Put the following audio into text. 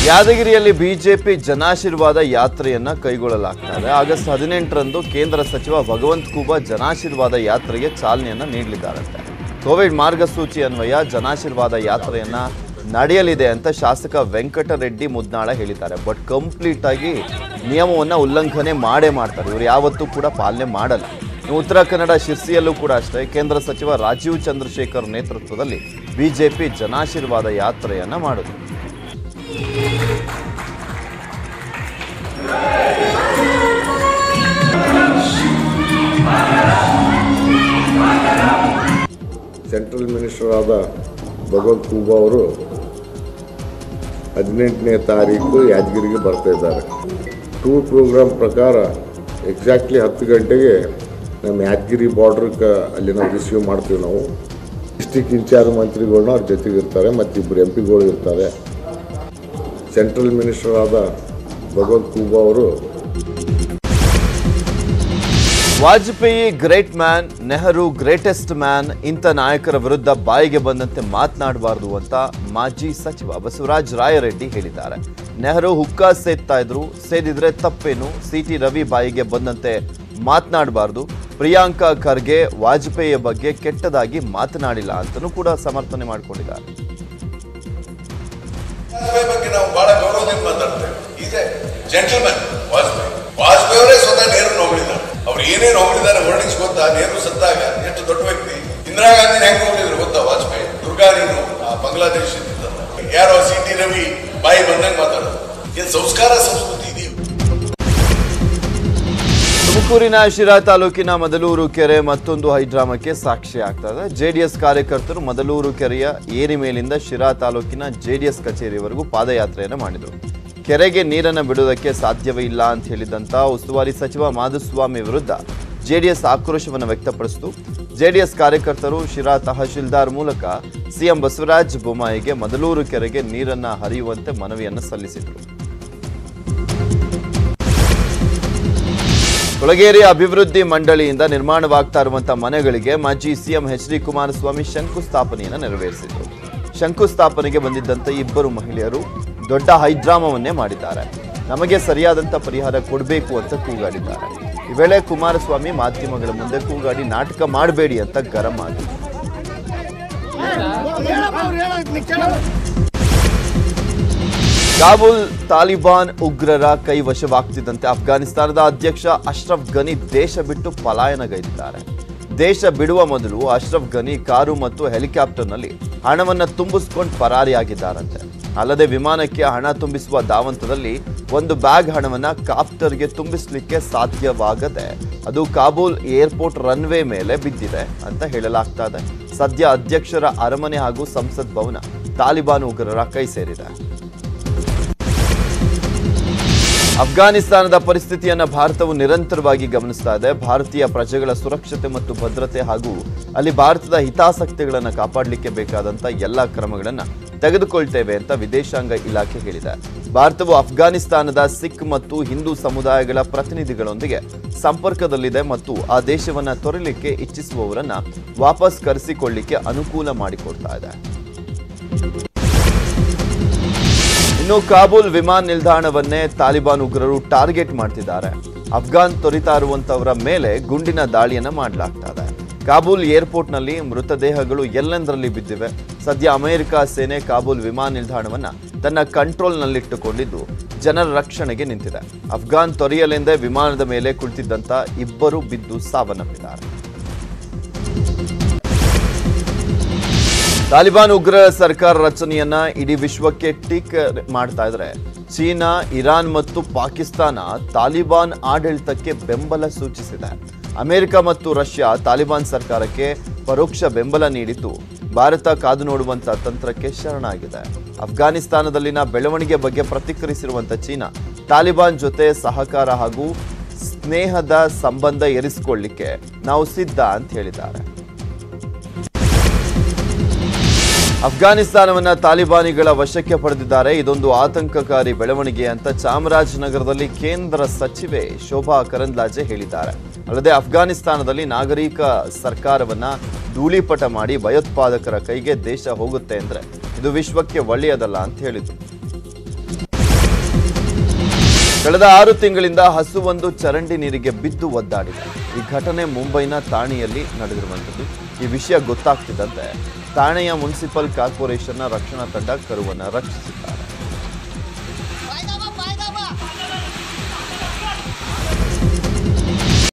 ಯಾದಗಿರಿಯಲ್ಲಿ BJP ಜನಾಶೀರ್ವಾದ ಯಾತ್ರೆಯನ್ನ ಕೈಗೊಳ್ಳಲಾಗ್ತದೆ. August 18ರಂದು ಕೇಂದ್ರ ಸಚಿವ ಭಗವಂತ ಖೂಬಾ ಜನಾಶೀರ್ವಾದ ಯಾತ್ರೆಗೆ ಚಾಲನೆಯನ್ನ ನೀಡಲಿದ್ದಾರಂತೆ. ಕೋವಿಡ್ ಮಾರ್ಗಸೂಚಿ ಅನ್ವಯ ಜನಾಶೀರ್ವಾದ ಯಾತ್ರೆಯನ್ನ ನಡೆಯಲಿದೆ ಅಂತ ಶಾಸಕ ವೆಂಕಟರೆಡ್ಡಿ ಮುದ್ನಾಳ ಹೇಳಿದ್ದಾರೆ. ಬಟ್ ಕಂಪ್ಲೀಟ್ ಆಗಿ ನಿಯಮವನ್ನ ಉಲ್ಲಂಘನೆ ಮಾಡ್ತಾರೆ. ಇವರು ಯಾವತ್ತೂ ಕೂಡ ಪಾಲನೆ ಮಾಡಲ್ಲ. ಉತ್ತರ ಕನ್ನಡ ಶಿರ್ಸಿಯಲ್ಲೂ ಕೂಡ ಅಷ್ಟೇ ಕೇಂದ್ರ ಸಚಿವ ರಾಜೀವ್ ಚಂದ್ರಶೇಖರ್ ನೇತೃತ್ವದಲ್ಲಿ ಬಿಜೆಪಿ ಜನಾಶೀರ್ವಾದ ಯಾತ್ರೆಯನ್ನ ಮಾಡಿದ್ರು. ಸೆಂಟ್ರಲ್ ಮಿನಿಸ್ಟರ್ ಆದ ಭಗವಂತ ಖೂಬಾ ಅವರು 18ನೇ ತಾರೀಕು ಯಾದಗಿರಿಗೆ ಬರ್ತಾ ಇದ್ದಾರೆ. ಟೂರ್ ಪ್ರೋಗ್ರಾಮ್ ಪ್ರಕಾರ ಎಕ್ಸಾಕ್ಟ್ಲಿ 10 ಗಂಟೆಗೆ ನಮ್ಮ ಯಾದಗಿರಿ ಬಾರ್ಡ್ರಿಗೆ ಅಲ್ಲಿ ನಾವು ರಿಸೀವ್ ಮಾಡ್ತೀವಿ. ನಾವು ಡಿಸ್ಟಿಕ್ ಇನ್ಚಾರ್ಜ್ ಮಂತ್ರಿಗಳನ್ನ ಅವ್ರ ಜೊತೆಗಿರ್ತಾರೆ ಮತ್ತು ಇಬ್ಬರು MP ಗಳು ಇರ್ತಾರೆ. ಸೆಂಟ್ರಲ್ ಮಿನಿಸ್ಟರ್ ಆದ ಭಗವಂತ ಖೂಬಾ ಅವರು Vajpayee great man, Nehru greatest man, ಇಂಥ ನಾಯಕರ ವಿರುದ್ಧ ಬಾಯಿಗೆ ಬಂದಂತೆ ಮಾತನಾಡಬಾರದು ಅಂತ ಮಾಜಿ ಸಚಿವ ಬಸವರಾಜ ರಾಯರೆಡ್ಡಿ ಹೇಳಿದ್ದಾರೆ. ನೆಹರು ಹುಕ್ಕಾ ಸೇದ್ತಾ ಇದ್ರು, ಸೇದಿದ್ರೆ ತಪ್ಪೇನು, CT ರವಿ ಬಾಯಿಗೆ ಬಂದಂತೆ ಮಾತನಾಡಬಾರದು. ಪ್ರಿಯಾಂಕಾ ಖರ್ಗೆ ವಾಜಪೇಯಿಯ ಬಗ್ಗೆ ಕೆಟ್ಟದಾಗಿ ಮಾತನಾಡಿಲ್ಲ ಅಂತಲೂ ಕೂಡ ಸಮರ್ಥನೆ ಮಾಡಿಕೊಂಡಿದ್ದಾರೆ. ಬಗ್ಗೆ ನಾವು ಬಹಳ ಗೌರವದಿಂದ ಮಾತಾಡ್ತೇವೆ. Is A gentleman. ವಾಜಪೇಯಿ ಅವರೇ ಸ್ವತಃ ನೆಹರು ಹೊಗಳಿದ್ದಾರೆ. ಅವ್ರು ಏನೇನು ಹೊಗಳಿದ್ದಾರೆ ವರ್ಣಿಸ್ ಗೊತ್ತಾ? ನೆಹರು ಸತ್ತಾಗ ಎಷ್ಟು ದೊಡ್ಡ ವ್ಯಕ್ತಿ. ಇಂದಿರಾ ಗಾಂಧಿನ ಹೆಂಗ್ ಹೊಗಳಿದ್ರು ಗೊತ್ತಾ ವಾಜಪೇಯಿ? ದುರ್ಗಾ ನೀನು ಬಾಂಗ್ಲಾದೇಶ ಯಾರೋ CT ರವಿ ಬಾಯಿ ಬಂದಂಗೆ ಮಾತಾಡೋದು. ಏನ್ ಸಂಸ್ಕಾರ ಸಂಸ್ಕೃತಿ ಇದೆಯಾ? ತುಮಕೂರಿನ ಶಿರಾ ತಾಲೂಕಿನ ಮದಲೂರು ಕೆರೆ ಮತ್ತೊಂದು ಹೈಡ್ರಾಮಕ್ಕೆ ಸಾಕ್ಷಿ ಆಗ್ತದೆ. JDS ಕಾರ್ಯಕರ್ತರು ಮದಲೂರು ಕೆರೆಯ ಏರಿ ಮೇಲಿಂದ ಶಿರಾ ತಾಲೂಕಿನ JDS ಕಚೇರಿವರೆಗೂ ಪಾದಯಾತ್ರೆಯನ್ನು ಮಾಡಿದರು. ಕೆರೆಗೆ ನೀರನ್ನು ಬಿಡುವುದಕ್ಕೆ ಸಾಧ್ಯವೇ ಇಲ್ಲ ಅಂತ ಹೇಳಿದಂತ ಉಸ್ತುವಾರಿ ಸಚಿವ ಮಾಧುಸ್ವಾಮಿ ವಿರುದ್ಧ JDS ಆಕ್ರೋಶವನ್ನು ವ್ಯಕ್ತಪಡಿಸಿತು. JDS ಕಾರ್ಯಕರ್ತರು ಶಿರಾ ತಹಶೀಲ್ದಾರ್ ಮೂಲಕ CM ಬಸವರಾಜ ಬೊಮ್ಮಾಯಿಗೆ ಮದಲೂರು ಕೆರೆಗೆ ನೀರನ್ನು ಹರಿಯುವಂತೆ ಮನವಿಯನ್ನು ಸಲ್ಲಿಸಿದರು. ಕೊಳಗೇರಿ ಅಭಿವೃದ್ಧಿ ಮಂಡಳಿಯಿಂದ ನಿರ್ಮಾಣವಾಗ್ತಾ ಇರುವಂತಹ ಮನೆಗಳಿಗೆ ಮಾಜಿ CM HD ಕುಮಾರಸ್ವಾಮಿ ಶಂಕುಸ್ಥಾಪನೆಯನ್ನು ನೆರವೇರಿಸಿದರು. ಶಂಕುಸ್ಥಾಪನೆಗೆ ಬಂದಿದ್ದಂಥ ಇಬ್ಬರು ಮಹಿಳೆಯರು ದೊಡ್ಡ ಹೈಡ್ರಾಮವನ್ನೇ ಮಾಡಿದ್ದಾರೆ. ನಮಗೆ ಸರಿಯಾದಂಥ ಪರಿಹಾರ ಕೊಡಬೇಕು ಅಂತ ಕೂಗಾಡಿದ್ದಾರೆ. ಈ ವೇಳೆ ಕುಮಾರಸ್ವಾಮಿ ಮಾಧ್ಯಮಗಳ ಮುಂದೆ ಕೂಗಾಡಿ ನಾಟಕ ಮಾಡಬೇಡಿ ಅಂತ ಗರಂ ಆದರು. ಕಾಬೂಲ್ ತಾಲಿಬಾನ್ ಉಗ್ರರ ಕೈವಶವಾಗ್ತಿದ್ದಂತೆ ಅಫ್ಘಾನಿಸ್ತಾನದ ಅಧ್ಯಕ್ಷ ಅಶ್ರಫ್ ಗನಿ ದೇಶ ಬಿಟ್ಟು ಪಲಾಯನಗೈದಿದ್ದಾರೆ. ದೇಶ ಬಿಡುವ ಮೊದಲು ಅಶ್ರಫ್ ಗನಿ ಕಾರು ಮತ್ತು ಹೆಲಿಕಾಪ್ಟರ್ನಲ್ಲಿ ಹಣವನ್ನು ತುಂಬಿಸಿಕೊಂಡು ಪರಾರಿಯಾಗಿದ್ದಾರಂತೆ. ಅಲ್ಲದೆ ವಿಮಾನಕ್ಕೆ ಹಣ ತುಂಬಿಸುವ ಧಾವಂತದಲ್ಲಿ ಒಂದು ಬ್ಯಾಗ್ ಹಣವನ್ನು ಕಾಪ್ಟರ್ಗೆ ತುಂಬಿಸಲಿಕ್ಕೆ ಸಾಧ್ಯವಾಗದೆ ಅದು ಕಾಬೂಲ್ ಏರ್ಪೋರ್ಟ್ ರನ್ವೇ ಮೇಲೆ ಬಿದ್ದಿದೆ ಅಂತ ಹೇಳಲಾಗ್ತಾ ಇದೆ. ಸದ್ಯ ಅಧ್ಯಕ್ಷರ ಅರಮನೆ ಹಾಗೂ ಸಂಸತ್ ಭವನ ತಾಲಿಬಾನ್ ಉಗ್ರರ ಕೈ ಸೇರಿದೆ. ಅಫ್ಘಾನಿಸ್ತಾನದ ಪರಿಸ್ಥಿತಿಯನ್ನು ಭಾರತವು ನಿರಂತರವಾಗಿ ಗಮನಿಸ್ತಾ ಇದೆ. ಭಾರತೀಯ ಪ್ರಜೆಗಳ ಸುರಕ್ಷತೆ ಮತ್ತು ಭದ್ರತೆ ಹಾಗೂ ಅಲ್ಲಿ ಭಾರತದ ಹಿತಾಸಕ್ತಿಗಳನ್ನು ಕಾಪಾಡಲಿಕ್ಕೆ ಬೇಕಾದಂಥ ಎಲ್ಲ ಕ್ರಮಗಳನ್ನು ತೆಗೆದುಕೊಳ್ತೇವೆ ಅಂತ ವಿದೇಶಾಂಗ ಇಲಾಖೆ ಹೇಳಿದೆ. ಭಾರತವು ಅಫ್ಘಾನಿಸ್ತಾನದ ಸಿಖ್ ಮತ್ತು ಹಿಂದೂ ಸಮುದಾಯಗಳ ಪ್ರತಿನಿಧಿಗಳೊಂದಿಗೆ ಸಂಪರ್ಕದಲ್ಲಿದೆ ಮತ್ತು ಆ ದೇಶವನ್ನು ತೊರೆಯಲಿಕ್ಕೆ ಇಚ್ಛಿಸುವವರನ್ನ ವಾಪಸ್ ಕರೆಸಿಕೊಳ್ಳಲಿಕ್ಕೆ ಅನುಕೂಲ ಮಾಡಿಕೊಡ್ತಾ ಇದೆ. ಇನ್ನು ಕಾಬೂಲ್ ವಿಮಾನ ನಿಲ್ದಾಣವನ್ನೇ ತಾಲಿಬಾನ್ ಉಗ್ರರು ಟಾರ್ಗೆಟ್ ಮಾಡ್ತಿದ್ದಾರೆ. ಅಫ್ಘಾನ್ ತೊರಿತಾ ಇರುವಂತವರ ಮೇಲೆ ಗುಂಡಿನ ದಾಳಿಯನ್ನ ಮಾಡಲಾಗ್ತಾ ಇದೆ. ಕಾಬೂಲ್ ಏರ್ಪೋರ್ಟ್ನಲ್ಲಿ ಮೃತದೇಹಗಳು ಎಲ್ಲೆಂದರಲ್ಲಿ ಬಿದ್ದಿವೆ. ಸದ್ಯ ಅಮೆರಿಕ ಸೇನೆ ಕಾಬೂಲ್ ವಿಮಾನ ನಿಲ್ದಾಣವನ್ನ ತನ್ನ ಕಂಟ್ರೋಲ್ನಲ್ಲಿಟ್ಟುಕೊಂಡಿದ್ದು ಜನರ ರಕ್ಷಣೆಗೆ ನಿಂತಿದೆ. ಅಫ್ಘಾನ್ ತೊರೆಯಲೆಂದೇ ವಿಮಾನದ ಮೇಲೆ ಕುಳಿತಿದ್ದಂತ ಇಬ್ಬರು ಬಿದ್ದು ಸಾವನ್ನಪ್ಪಿದ್ದಾರೆ. ತಾಲಿಬಾನ್ ಉಗ್ರ ಸರ್ಕಾರ ರಚನೆಯನ್ನ ಇಡೀ ವಿಶ್ವಕ್ಕೆ ಟೀಕೆ ಮಾಡ್ತಾ ಇದ್ರೆ ಚೀನಾ, ಇರಾನ್ ಮತ್ತು ಪಾಕಿಸ್ತಾನ ತಾಲಿಬಾನ್ ಆಡಳಿತಕ್ಕೆ ಬೆಂಬಲ ಸೂಚಿಸಿದೆ. ಅಮೆರಿಕ ಮತ್ತು ರಷ್ಯಾ ತಾಲಿಬಾನ್ ಸರ್ಕಾರಕ್ಕೆ ಪರೋಕ್ಷ ಬೆಂಬಲ ನೀಡಿದ್ದು ಭಾರತ ಕಾದು ನೋಡುವಂತ ತಂತ್ರಕ್ಕೆ ಶರಣಾಗಿದೆ. ಅಫ್ಘಾನಿಸ್ತಾನದಲ್ಲಿನ ಬೆಳವಣಿಗೆ ಬಗ್ಗೆ ಪ್ರತಿಕ್ರಿಯಿಸಿರುವಂತ ಚೀನಾ ತಾಲಿಬಾನ್ ಜೊತೆ ಸಹಕಾರ ಹಾಗೂ ಸ್ನೇಹದ ಸಂಬಂಧ ಏರಿಸಿಕೊಳ್ಳಲಿಕ್ಕೆ ನಾವು ಸಿದ್ಧ ಅಂತ ಹೇಳಿದ್ದಾರೆ. ಅಫ್ಘಾನಿಸ್ತಾನವನ್ನ ತಾಲಿಬಾನಿಗಳ ವಶಕ್ಕೆ ಪಡೆದಿದ್ದಾರೆ. ಇದೊಂದು ಆತಂಕಕಾರಿ ಬೆಳವಣಿಗೆ ಅಂತ ಚಾಮರಾಜನಗರದಲ್ಲಿ ಕೇಂದ್ರ ಸಚಿವೆ ಶೋಭಾ ಕರಂದ್ಲಾಜೆ ಹೇಳಿದ್ದಾರೆ. ಅಲ್ಲದೆ ಅಫ್ಘಾನಿಸ್ತಾನದಲ್ಲಿ ನಾಗರಿಕ ಸರ್ಕಾರವನ್ನ ಧೂಳಿಪಟ ಮಾಡಿ ಭಯೋತ್ಪಾದಕರ ಕೈಗೆ ದೇಶ ಹೋಗುತ್ತೆ ಅಂದ್ರೆ ಇದು ವಿಶ್ವಕ್ಕೆ ಒಳ್ಳೆಯದಲ್ಲ ಅಂತ ಹೇಳಿದರು. ಕಳೆದ 6 ತಿಂಗಳಿಂದ ಹಸುವೊಂದು ಚರಂಡಿ ನೀರಿಗೆ ಬಿದ್ದು ಒದ್ದಾಡಿದೆ. ಈ ಘಟನೆ ಮುಂಬೈನ ಥಾಣೆಯಲ್ಲಿ ನಡೆದಿರುವಂಥದ್ದು. ಈ ವಿಷಯ ಗೊತ್ತಾಗ್ತಿದ್ದಂತೆ ಥಾಣೆಯ ಮುನ್ಸಿಪಲ್ ಕಾರ್ಪೊರೇಷನ್ನ ರಕ್ಷಣಾ ತಂಡ ಕರುವನ್ನು ರಕ್ಷಿಸಿದ್ದಾರೆ.